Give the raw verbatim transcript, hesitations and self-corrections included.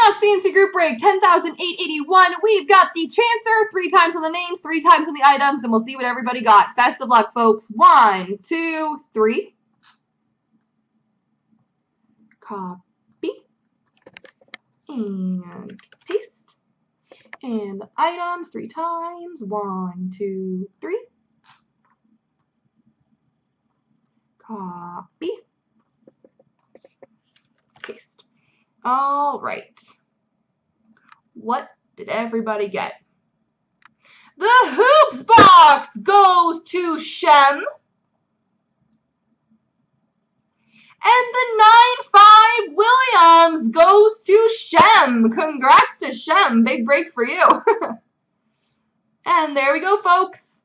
Knox C N C group break ten thousand eight hundred eighty-one. We've got the Chancer, three times on the names, three times on the items, and we'll see what everybody got. Best of luck, folks. One, two, three. Copy. And paste. And the items, three times. One, two, three. Copy. Paste. All right. What did everybody get? The Hoops box goes to Shem. And the nine five Williams goes to Shem. Congrats to Shem. Big break for you. And there we go, folks.